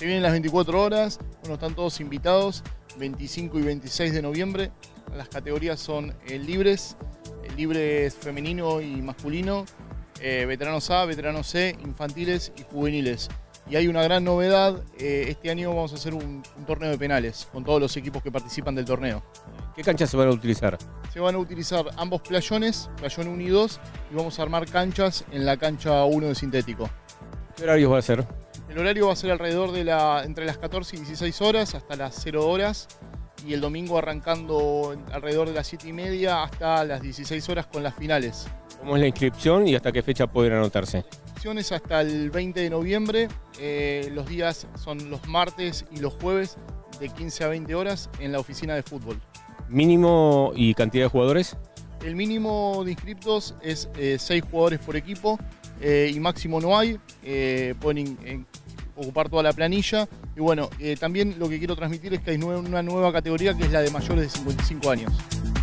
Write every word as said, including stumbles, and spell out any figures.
Se vienen las veinticuatro horas, bueno, están todos invitados, veinticinco y veintiséis de noviembre. Las categorías son eh, libres, eh, libres femenino y masculino, eh, veteranos A, veteranos C, infantiles y juveniles. Y hay una gran novedad, eh, este año vamos a hacer un, un torneo de penales con todos los equipos que participan del torneo. ¿Qué canchas se van a utilizar? Se van a utilizar ambos playones, playón uno y dos, y vamos a armar canchas en la cancha uno de sintético. ¿Qué horarios va a ser? El horario va a ser alrededor de la, entre las catorce y dieciséis horas hasta las cero horas, y el domingo arrancando alrededor de las siete y media hasta las dieciséis horas con las finales. ¿Cómo es la inscripción y hasta qué fecha pueden anotarse? Es hasta el veinte de noviembre, eh, los días son los martes y los jueves de quince a veinte horas en la oficina de fútbol. ¿Mínimo y cantidad de jugadores? El mínimo de inscriptos es eh, seis jugadores por equipo eh, y máximo no hay, eh, pueden in, in, ocupar toda la planilla. Y bueno, eh, también lo que quiero transmitir es que hay nue una nueva categoría que es la de mayores de cincuenta y cinco años.